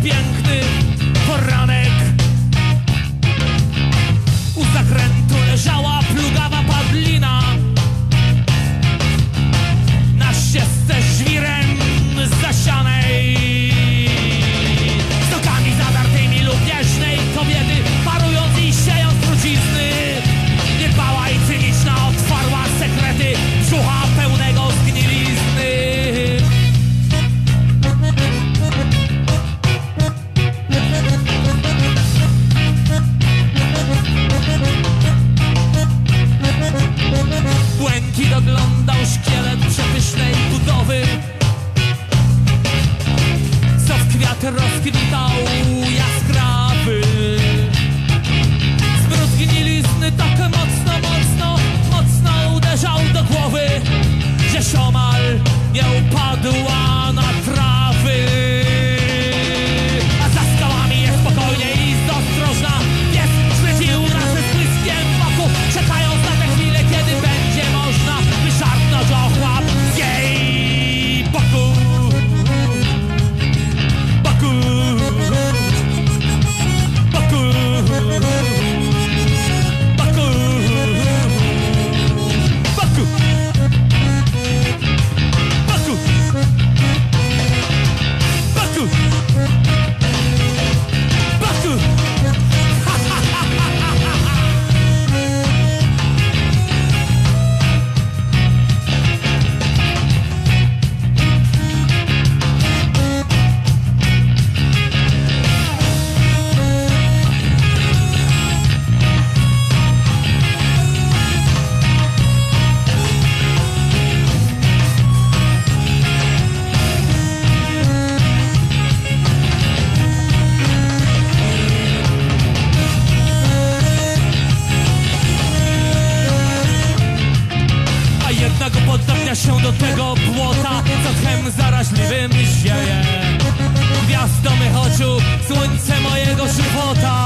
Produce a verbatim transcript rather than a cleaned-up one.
piękny poranek. U zakrętu leżała plugawa padlina, na ścieżce żwirem zasianej, stokami zadartymi lubieżnej kobiety, parując i siejąc trucizny. Niedbała i cyniczna otwarła sekrety brzucha pełnego zgnilizny. Błękit oglądał szkielet przepysznej budowy, co w kwiat rozkwitał jaskrawy. Smród gnilizny tak mocno, mocno, mocno uderzał do głowy, że szomal nie upadła na trawy. A za skałami jest spokojnie i ostrożna, pies śledził nas ze błyskiem wokół, czekając na tę chwilę, kiedy będzie można wyszarpnąć ochłap z jej boku. Boku, boku, boku, boku, boku, boku, boku. Jednak poddawia się do tego błota, co tchem zaraźliwym zieje. Gwiazdo mych oczu, słońce mojego żywota.